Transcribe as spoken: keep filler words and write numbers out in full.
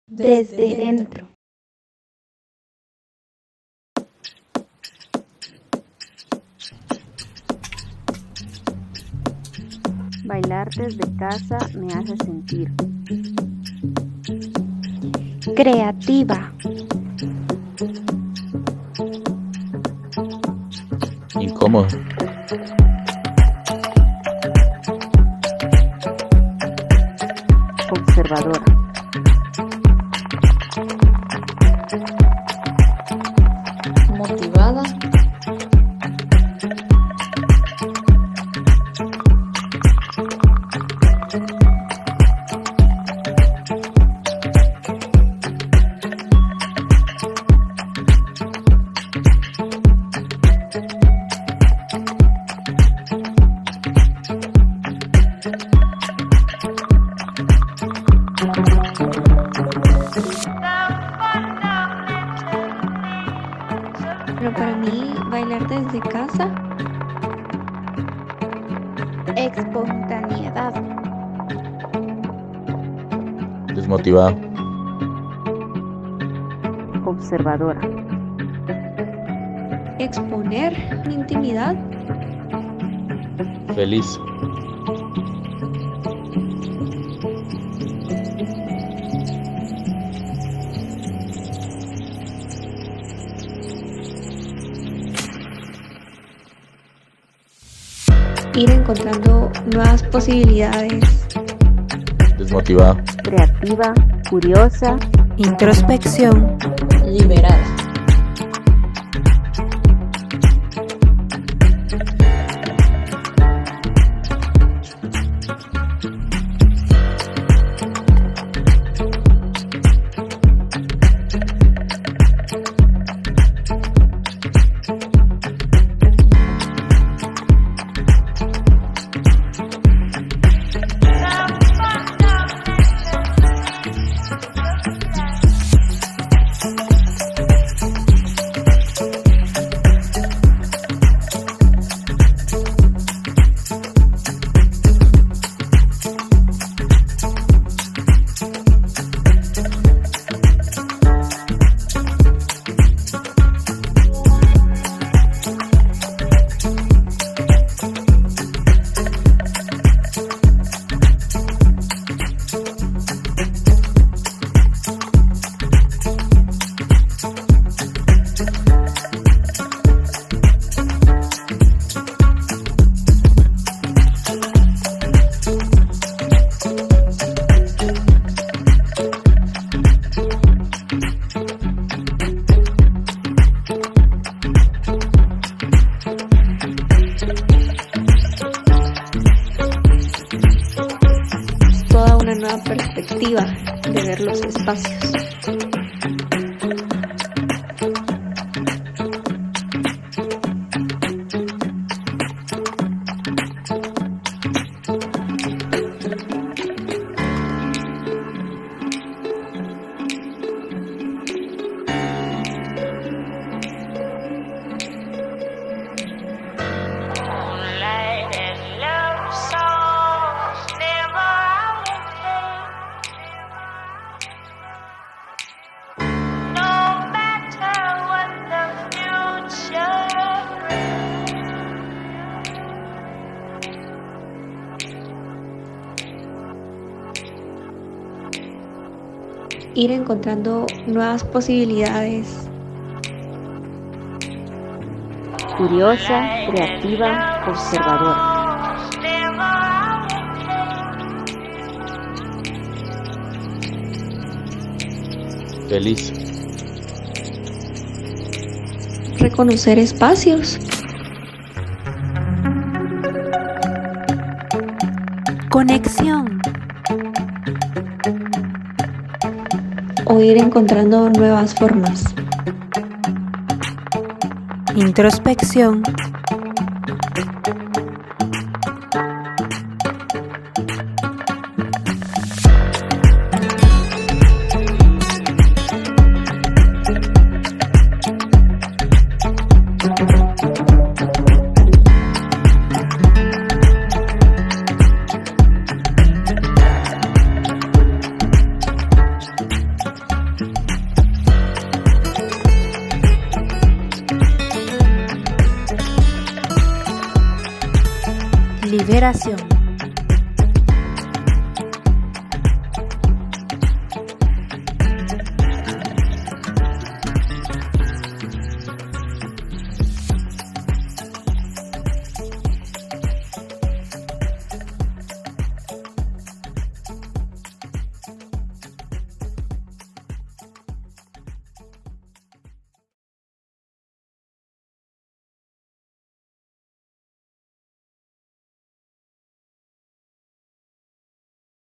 desde dentro. Bailar desde casa me hace sentir creativa, incómodo, observadora, motivada, pero para mí bailar desde casa, espontaneidad, desmotivado, observadora, exponer mi intimidad, feliz, ir encontrando nuevas posibilidades, desmotivado, creativa, curiosa, introspección, liberada. toda una nueva perspectiva de ver los espacios. Ir encontrando nuevas posibilidades, curiosa, creativa, observadora, feliz, reconocer espacios, conexión, o ir encontrando nuevas formas. introspección, liberación.